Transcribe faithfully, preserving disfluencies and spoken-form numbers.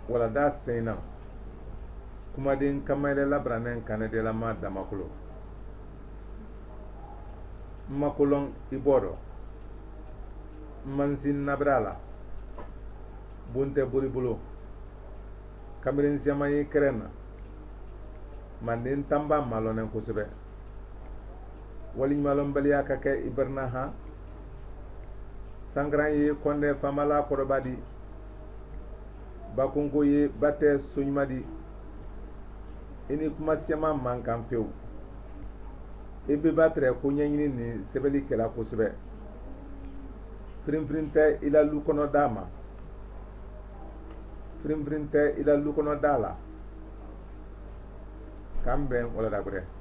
wala da sena kuma din kamele labranen kanede la ma damakulo makulon iboro mansin nabrala bunte buribulo kamirin siyamayi kerenna mandin tamba malonen kusube waliñ malon baliya ka ke iberna ha sangran yi konde famala korobadi bakunko ye bate suñmadi ini kuma siyama mankan few ibe batre ko ɲɛɲini ni sɛbɛli kɛla kosɛbɛ firinfirin tɛ i la lu kɔnɔ daa ma firinfirin tɛ i la lu kɔnɔ daa la k'an bɛn wala dagorɛ